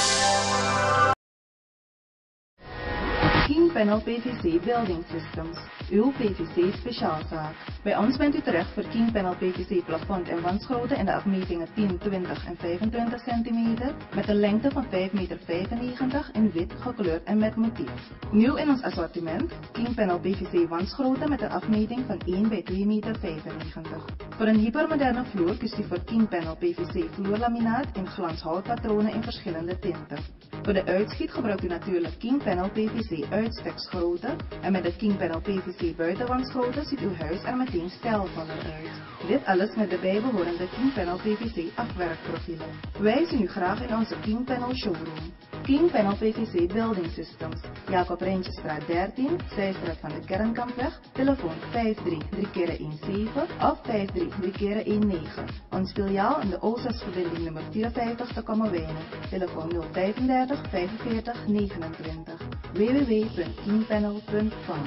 King Panel P V C Building Systems, uw P V C speciaalzaak. Bij ons bent u terecht voor King Panel P V C plafond en wandschroten in de afmetingen tien, twintig en vijfentwintig centimeter met een lengte van vijf meter vijfennegentig in wit, gekleurd en met motief. Nieuw in ons assortiment, King Panel P V C wandschroten met een afmeting van één bij twee meter vijfennegentig. Voor een hypermoderne vloer kiest u voor King Panel P V C vloerlaminaat in glanshoutpatronen in verschillende tinten. Voor de uitschiet gebruikt u natuurlijk King Panel P V C uitsteksgroten en met de King Panel P V C buitenwandschroten ziet uw huis er meteen stijlvoller uit. Dit alles met de bijbehorende King Panel P V C afwerkprofielen. Wij zien u graag in onze King Panel showroom. King Panel P V C Building Systems, Jacob Rijntjesstraat dertien, Zijstraat van de Kernkampweg, telefoon vijf drie drie keer een zeven of vijf drie drie keer een negen. Ons filiaal in de O zes verbinding nummer vierenvijftig te Kommerwijnen, telefoon nul vijfendertig vijfenveertig negenentwintig. w w w punt kingpanel punt com.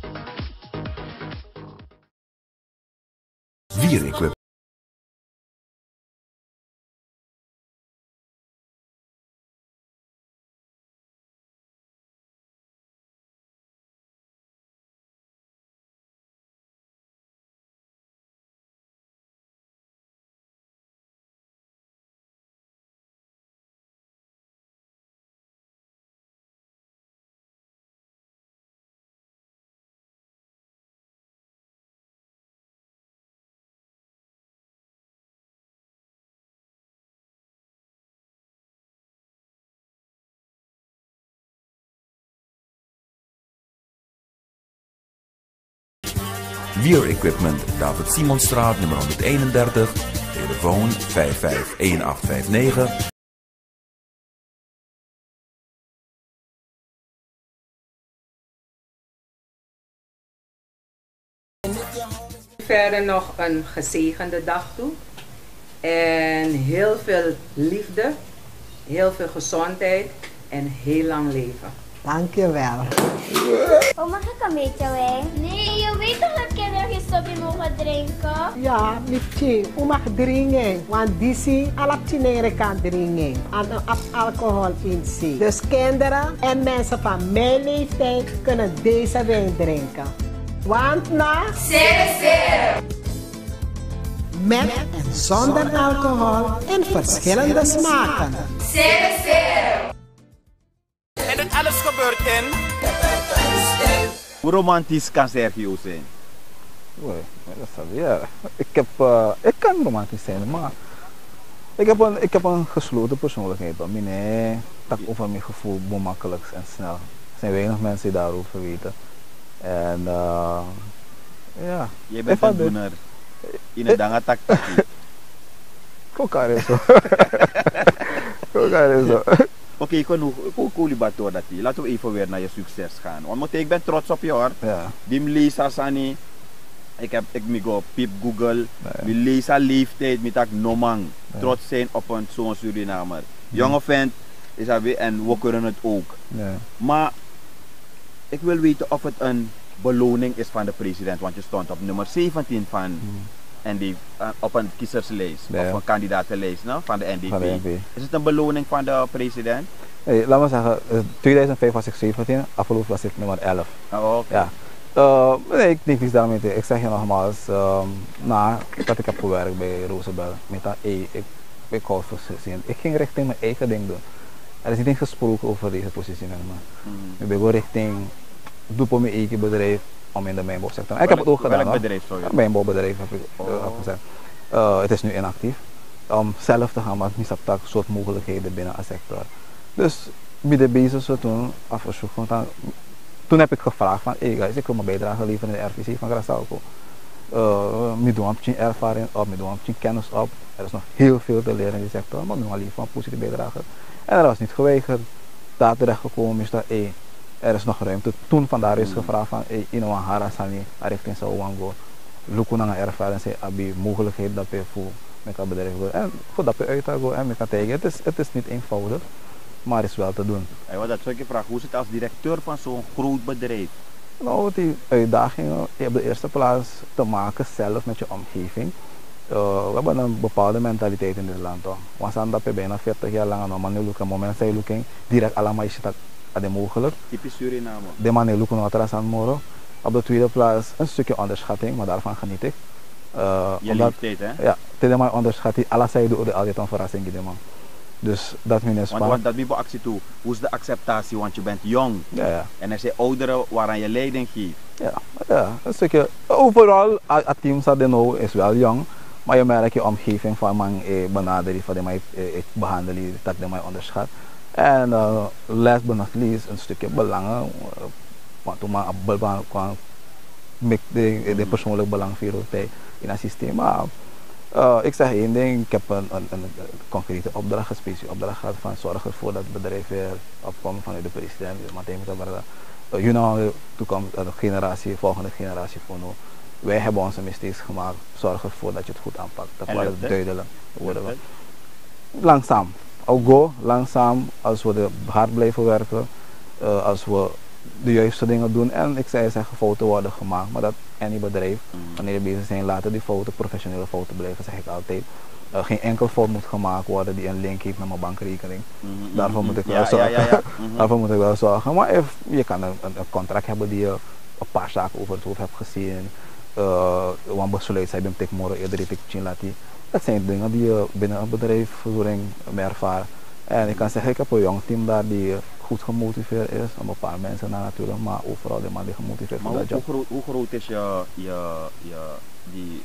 Wierequip. Weir Equipment, David Simonstraat, nummer honderdeenendertig, telefoon vijf vijf een acht vijf negen. Verder nog een gezegende dag toe. En heel veel liefde, heel veel gezondheid en heel lang leven. Dankjewel. Oh, mag ik een beetje wijn? Nee, je weet toch dat kinderen geen stopje mogen drinken? Ja, liefje, u mag drinken, want die zie alaptineren kan drinken aan alcohol in zich. Dus kinderen en mensen van mijn leeftijd kunnen deze wijn drinken. Want na Zero, zero. Met en zonder alcohol in verschillende smaken. Zero, zero. En dit alles gebeurt in... Hoe romantisch kan Sergio zijn? Oei, dat is alweer. Ik, heb, uh, ik kan romantisch zijn, maar ik heb een, ik heb een gesloten persoonlijkheid. Nee, dat over mijn gevoel makkelijk en snel. Er zijn weinig mensen die daarover weten. En uh, ja. Je bent een doener. In een dangatak. Kokare zo. Kokare zo. Oké, ik kan hoe cool je dat die. Laten we even weer naar je succes gaan. Want ik ben trots op je hoor. Ja. Die Lisa Sani. Ik heb ik me go pip Google. Die Lisa leeftijd met dat nomang. Trots zijn op een zo'n Surinamer. Jonge vent is hij weer en we kunnen het ook. Ja. Maar ik wil weten of het een beloning is van de president, want je stond op nummer zeventien van Hmm. N D, uh, op een kiezerslijst, Ja. of een kandidatenlijst, no? Van de N D P. Van de N D P. Is het een beloning van de president? Hey, laat me zeggen, in tweeduizend vijf was ik zeventien, afgelopen was ik nummer elf. Oh, oké. Ja. Uh, nee, ik denk niets daarmee te. Ik zeg je nogmaals, um, na dat ik heb gewerkt bij Roosevelt, met dat hey, ik ik hou gezien. Ik ging richting mijn eigen ding doen. Er is niet eens gesproken over deze positie met me. Mm. Ik ben gewoon richting, doe voor mijn eigen bedrijf om in de mijnbouwsector. Ik heb het ook gedaan. Welk hoor. bedrijf zou je? Een mijnbouwbedrijf heb ik uh, Oh. gezegd. Uh, het is nu inactief. Om zelf te gaan, maar niet op dat soort mogelijkheden binnen een sector. Dus bij de bezig zo toen afgezocht. Want dan, toen heb ik gevraagd van, hey guys, ik wil mijn bijdrage leveren in de R V C van Grassalco. Ik doe een ervaring op, ik doe een kennis op. Er is nog heel veel te leren in die sector, maar ik doe liever een positieve bijdrage. En er was niet geweigerd. Daar terechtgekomen is dat hey, er is nog ruimte. Toen vandaar is gevraagd van, hey, in een harasani, richting Sawango. Loeken naar een ervaring, zei, abi mogelijkheid dat je voor met dat bedrijf wil. En voor dat je uit te gaan en met dat tegen. Het is, het is niet eenvoudig, maar het is wel te doen. Hey, wat dat zou ik je vragen, hoe is het als directeur van zo'n groot bedrijf? Nou, die uitdagingen je hebt de eerste plaats te maken zelf met je omgeving. Uh, we hebben een bepaalde mentaliteit in dit land. Toch? Want dan dat je bijna veertig jaar lang aan een op moment zijn looking, direct allemaal is dat aan mogelijk. Typisch Suriname. De manier loeken wat er is aan morgen. Op de tweede plaats een stukje onderschatting, maar daarvan geniet ik. Uh, Je omdat, leeftijd, hè? Ja, tweede maar onderschatting, alles zij doen altijd een verrassing in man. Dus dat vind ik Want, spannend. want dat biedt actie toe. Hoe is de acceptatie? Want je bent jong. Ja, ja. En er zijn ouderen waaraan je leiding geeft. Ja, ja, een stukje. Overal, het team dat nou is wel jong, maar je merkt je omgeving van man eh, benadering, van mij eh, behandelen, dat je mij onderschat. En uh, last but not least, een stukje belangen, uh, want toen maar belang kwam, met de, de persoonlijk belang veel tijd in het systeem. Maar uh, ik zeg één ding, ik heb een, een, een concrete opdracht, een speciale opdracht gehad van zorg ervoor dat het bedrijf weer opkomt vanuit de president, Martijn Metabarda. Uh, you know, toekomst, de generatie, volgende generatie voor nu. Wij hebben onze mistakes gemaakt, zorg ervoor dat je het goed aanpakt. Dat wordt het duidelijk worden. Langzaam, ook go, langzaam, als we er hard blijven werken, uh, als we de juiste dingen doen. En ik zei zeggen, fouten worden gemaakt, maar dat any bedrijf, wanneer je bezig zijn, laten die fouten, professionele fouten blijven, zeg ik altijd. Uh, geen enkel fout moet gemaakt worden die een link heeft naar mijn bankrekening. Mm-hmm. Daarvoor moet ik wel ja, zorgen. Ja, ja, ja. Mm-hmm. Daarvoor moet ik wel zorgen. Maar if, je kan een, een, een contract hebben die je een paar zaken over het hoofd hebt gezien. Uh, een besluit zijn bij morgen eerder ik zien laten. Dat zijn dingen die je binnen een bedrijfsvoering meer ervaart. En ik kan zeggen, ik heb een jong team daar die goed gemotiveerd is. Een paar mensen daar natuurlijk, maar overal die man die gemotiveerd maar voor hoe, dat hoe, job. groot, hoe groot is je, je, je die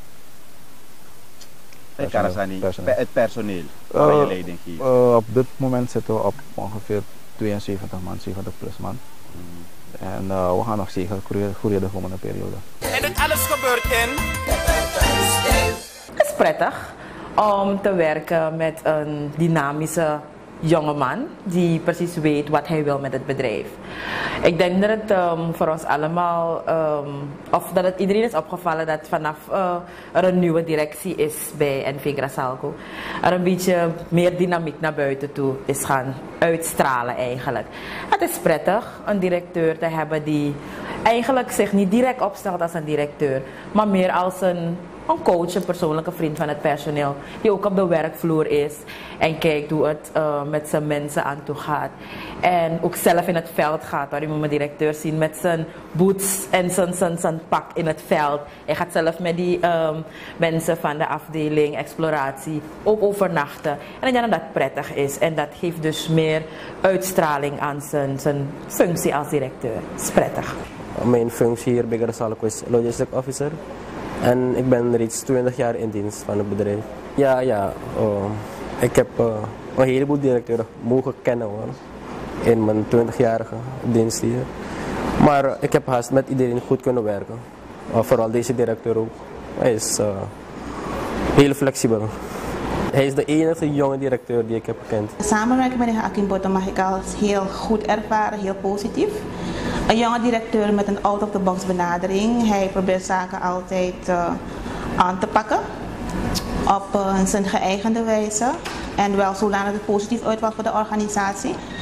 het Karasani, personeel. het personeel waar Uh, je leiding geeft? uh, op dit moment zitten we op ongeveer tweeënzeventig man, zeventig plus man. Mm. En uh, we gaan nog zeker groeien de komende periode. En dit alles gebeurt in... Het is prettig om te werken met een dynamische jongeman die precies weet wat hij wil met het bedrijf. Ik denk dat het um, voor ons allemaal, um, of dat het iedereen is opgevallen dat vanaf uh, er een nieuwe directie is bij N V Grassalco, er een beetje meer dynamiek naar buiten toe is gaan uitstralen eigenlijk. Het is prettig een directeur te hebben die eigenlijk zich niet direct opstelt als een directeur, maar meer als een Een coach, een persoonlijke vriend van het personeel, die ook op de werkvloer is en kijkt hoe het uh, met zijn mensen aan toe gaat. En ook zelf in het veld gaat, waar je moet mijn directeur zien met zijn boots en zijn, zijn, zijn pak in het veld. Hij gaat zelf met die um, mensen van de afdeling exploratie ook overnachten. En ik denk dat dat prettig is en dat geeft dus meer uitstraling aan zijn, zijn functie als directeur. Dat is prettig. Mijn functie hier bij Grassalco is logistic officer. En ik ben reeds twintig jaar in dienst van het bedrijf. Ja, ja. Uh, ik heb uh, een heleboel directeuren mogen kennen hoor. In mijn twintigjarige dienst hier. Maar uh, ik heb haast met iedereen goed kunnen werken. Uh, vooral deze directeur ook. Hij is uh, heel flexibel. Hij is de enige jonge directeur die ik heb gekend. Samenwerken met de heer Akinboto mag ik als heel goed ervaren, heel positief. Een jonge directeur met een out-of-the-box benadering. Hij probeert zaken altijd uh, aan te pakken op uh, zijn geëigende wijze. En wel zolang het positief uitvalt voor de organisatie.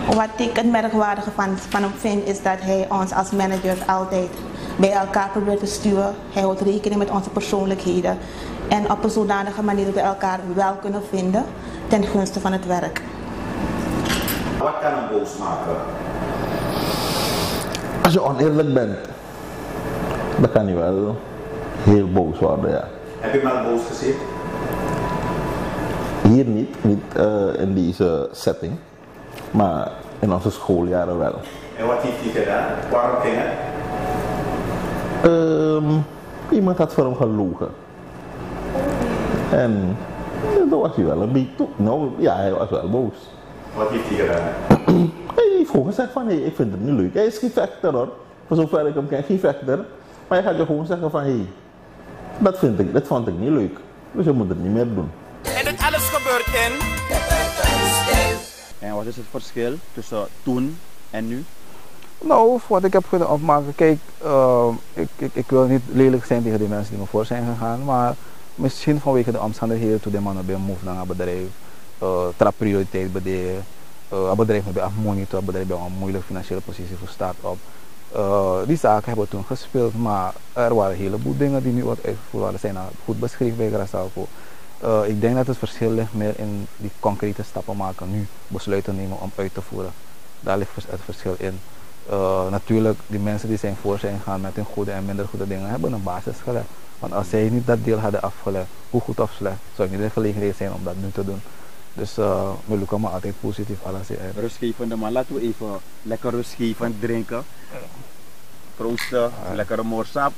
Wat ik het merkwaardige van, van hem vind is dat hij ons als manager altijd bij elkaar probeert te sturen. Hij houdt rekening met onze persoonlijkheden en op een zodanige manier dat we elkaar wel kunnen vinden ten gunste van het werk. Wat kan hem boos maken? Als je oneerlijk bent, dan kan je wel heel boos worden, ja. Heb je maar boos gezien? Hier niet, niet uh, in deze setting, maar in onze schooljaren wel. En wat heeft hij gedaan? Waarom ging het? Um, iemand had voor hem gelogen. En dat was hij wel een beetje, nou ja, hij was wel boos. Wat heeft hij gedaan? Hij heeft gewoon gezegd van, hé, hey, ik vind het niet leuk. Hij is geen vechter hoor, voor zover ik hem ken, geen vechter. Maar hij gaat je gewoon zeggen van, hé, hey, dat vind ik, dat vond ik niet leuk. Dus je moet het niet meer doen. En dit alles gebeurt in... En wat is het verschil tussen toen en nu? Nou, wat ik heb kunnen opmaken, kijk, uh, ik, ik, ik wil niet lelijk zijn tegen die mensen die me voor zijn gegaan, maar misschien vanwege de omstandigheden toen de mannen bij move naar het bedrijf, uh, tra prioriteit bij de uh, bedrijf met een monitor, het bedrijf bij een moeilijke financiële positie voor start op. Uh, die zaken hebben we toen gespeeld, maar er waren een heleboel dingen die nu wat uitgevoerd waren, zijn goed beschreven bij Grassalvo. Uh, ik denk dat het verschil ligt meer in die concrete stappen maken nu, besluiten nemen om uit te voeren. Daar ligt het verschil in. Uh, natuurlijk, die mensen die zijn voor zijn gaan met hun goede en minder goede dingen, hebben een basis gelegd. Want als zij niet dat deel hadden afgelegd, hoe goed of slecht, zou ik niet de gelegenheid zijn om dat nu te doen. Dus uh, we lukken maar altijd positief alles uit. Rustgevende man, laten we even lekker rustgevend drinken. Proosten, ja. Lekkere moorsap.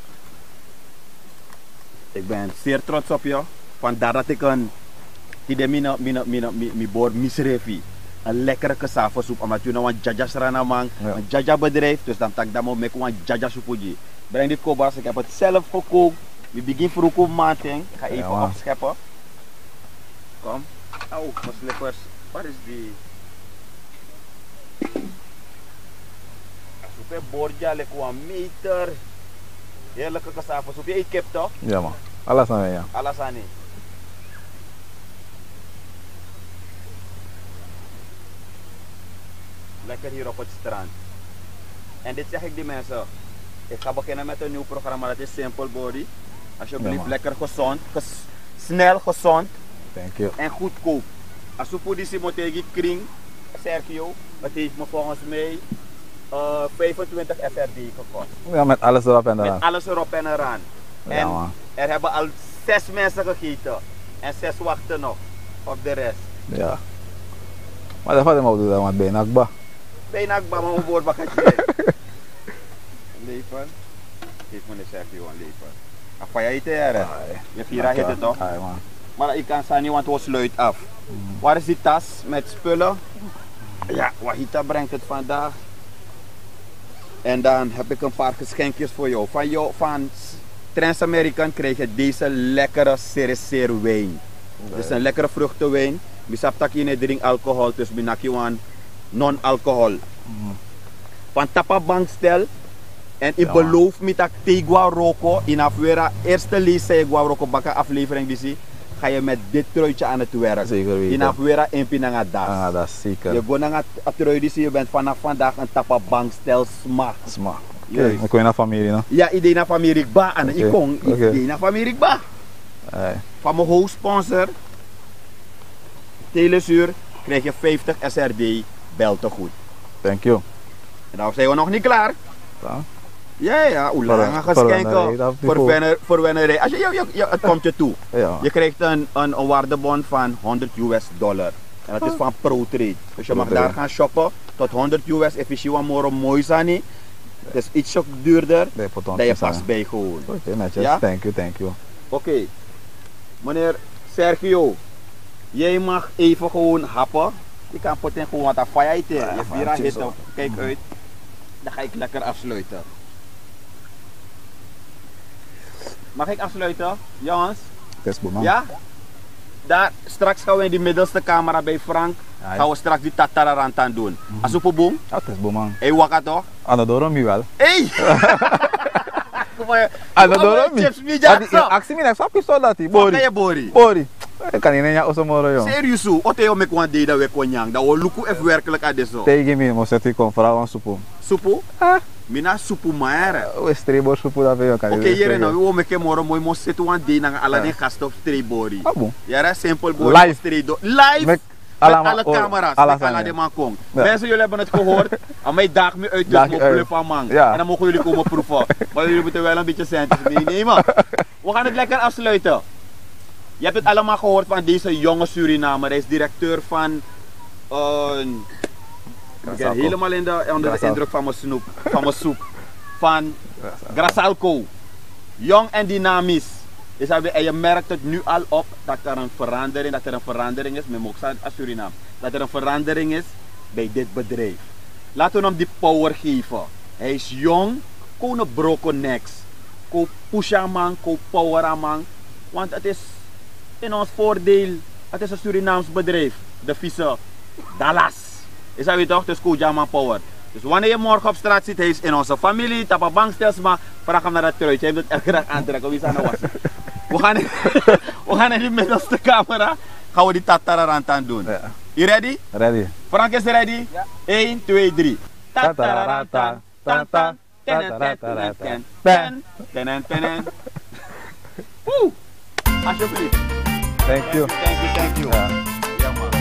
Ik ben zeer trots op je. Vandaar dat ik een die mina mina mina mi boor misrefi. Een lekkere cassava-soep, omdat je nou een jaja srana man, een jaja bedrijf, dus dan tak dat mo mek een jaja soepuji. Breng dit kobas, ik heb het zelf gekookt. We begin vroeg op maandag. Ik ga even ja, opscheppen. Kom. Auw, mijn slippers. Wat is die? Soepje borja, lekker een meter. Heerlijke cassava-soep. Je eet kip toch? Ja man, alles aan ja. Alles aan Lekker hier op het strand. En dit zeg ik die mensen. Ik ga beginnen met een nieuw programma, dat is Simple Body. Alsjeblieft, ja, lekker gezond, ges snel gezond. Thank you. En goedkoop. Als we politie moet tegen kring, Sergio, het heeft me volgens mij uh, vijfentwintig F R D gekost. Ja, met alles erop en eraan. Met alles erop en eraan. Ja, en man. Er hebben al zes mensen gegeten. En zes wachten nog op de rest. Ja. Maar dat gaat hem ook doen, want bijna akba. Bijna akba, maar een woordbakkertje. Leven. Geef me de Sergio een leven. Afijn jij eten hè? Je vira heet het toch? Maar ik kan staan niet, want we sluit af. Mm. Waar is die tas met spullen? Ja, Wahita brengt het vandaag. En dan heb ik een paar geschenkjes voor jou. Van jou, van Transamerican krijg je deze lekkere Cerecer wijn. Het is een lekkere vruchtenwijn. Misaptak je niet drink alcohol, dus minaki wan non-alcohol. Mm. Van Tapa Bankstel. En ik ja, beloof me dat Tegua Roko in afwera eerste lees Tegua Roko baka aflevering die ga je met dit truitje aan het werk. Zeker weten. In afwera in pinanga das. Ah, dat is zeker. Je gaat naar het trui die je bent vanaf vandaag een Tapa Bankstel sma. Sma. Oké, okay. Dan kom je naar familie no? Ja, idee naar familie ba en ik kom idee naar familie ba. Van mijn hoofdsponsor Telesuur krijg je vijftig S R D belten goed. Thank you. En dan zijn we nog niet klaar. Ja. Ja, ja, hoe lang gaan geschenken voor wennerij. Als je, je, je, het komt je toe. Ja. Je krijgt een, een, een waardebon van honderd U S dollar. En dat is van ProTrade. Dus je mag daar gaan shoppen tot honderd U S. If je wat more mooi zijn. Het is iets duurder. Dat je pas bij gewoon. Oké, okay, netjes. Ja? Thank you, thank you. Oké. Okay. Meneer Sergio, jij mag even gewoon happen. Je kan poten gewoon wat afijn eten. Je vira eten. Kijk uit. Dan ga ik lekker afsluiten. Mag ik afsluiten, jongens? Ja? Daar, straks gaan we in die middelste camera bij Frank. Ja, ja. Gaan we straks die tatararant aan doen. Mm-hmm. Als we boom? Ja, het is boom man. Hé, wakka toch? Anadoro mi wel. Hé! Anadoro mi? Chips mi jakso. Actie mi nekso pistola ti. Bori. Oké, Bori. Bori. Ik kan niet naar jou moro, jong. Serieus, wat heb je met kwam deden we kwam dat we lukken even werkelijk aan deze. Tegen me, maar zet ik kon vooral aan soepel. Soepel? Ah. Mina soepel maar. We strebor soepel dat we je kan. Oké, hier nou, we maken moro mooi mooi zitten aan deden aan alle die gasten op strebori. Ah bon. Ja, dat is simpel boy. Live. Live. Met alle camera's, alle met alle de man kom. Mensen, jullie hebben het gehoord. Aan mij daag me uit dus mijn club van man. En dan mogen jullie komen proeven. Maar jullie moeten wel een beetje centjes meenemen. We gaan het lekker afsluiten. Je hebt het allemaal gehoord van deze jonge Surinamer. Hij is directeur van... Uh, ik ben helemaal in de, onder de indruk van mijn snoep. Van mijn soep. Van Grasalco. Jong en dynamisch. Dus en je merkt het nu al op dat er een verandering, dat er een verandering is met Moxa als Suriname. Dat er een verandering is bij dit bedrijf. Laten we hem die power geven. Hij is jong, koop een broken necks. Koop pusha man, koop power man. Want het is in ons voordeel. Het is een Surinaams bedrijf. De vieze Dallas. Is dat weer toch? Dus koop man power. Dus wanneer je morgen op straat zit, hij is in onze familie, tapa bankstels, maar vraag hem naar dat truitje. Hij heeft het elke dag aantrekken. Wie is aan de was? We gaan, we gaan in de middelste camera, gaan we die tatararant aan doen. Ja. You ready? Ready. Frank is ready? Ja. één, twee, drie. Tatararanta, tata, tatararanta, ten, ten, ten. Woe! Alsjeblieft. Thank you. Thank you, thank you. Ja. Ja, man.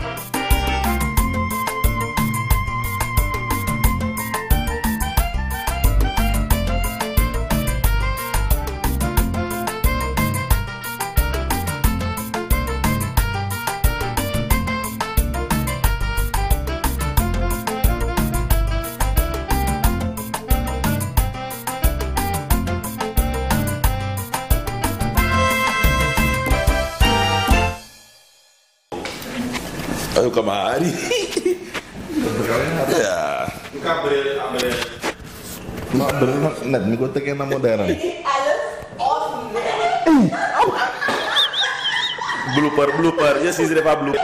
Ayo kemari. Ya. Buka bril, bril. Mak bril net nih gue tekan modern. Blooper blooper, ya sih Reva blooper.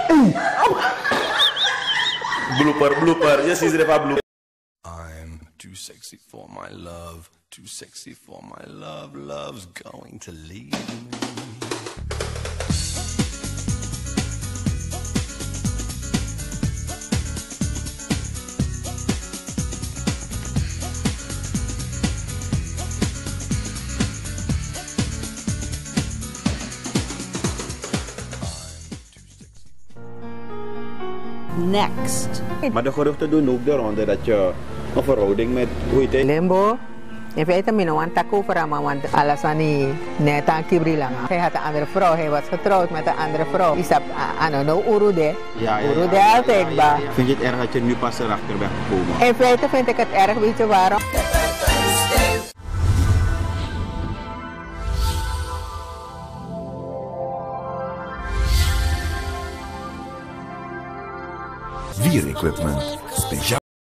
Blooper blooper, ya sih Reva blooper. I'm too sexy for my love, too sexy for my love, love's going to leave me. Next. Maar de geruchten doen ook de ronde dat je een verhouding met, hoe heet het? Limbo. In feite, ik want tak over aan want alasani net aan Kibrilang. Hij had een andere vrouw, hij was getrouwd met een andere vrouw. Is dat aan een Urude? Ja, ja, Urude ja, altijd ja, ba. ja, ja. Vind je het erg dat je nu pas erachter bent gekomen? In feite vind ik het erg, weet je waarom? Vier Equipment. Speciaal.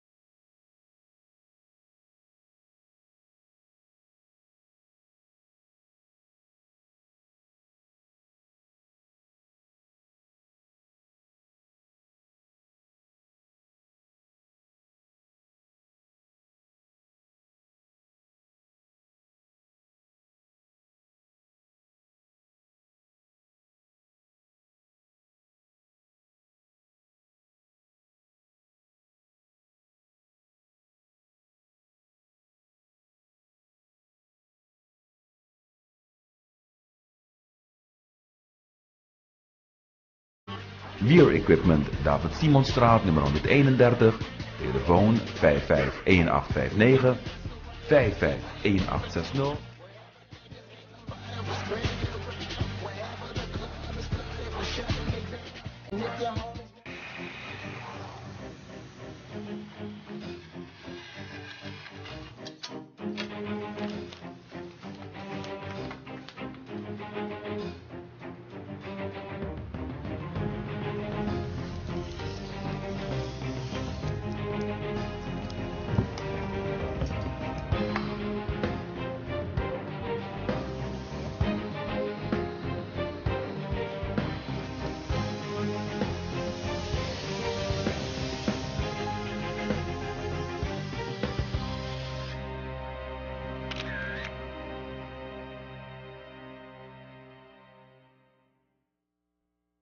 Vier Equipment, David Simonstraat, nummer honderdeenendertig, telefoon vijf vijf een acht vijf negen, vijf vijf een acht zes nul.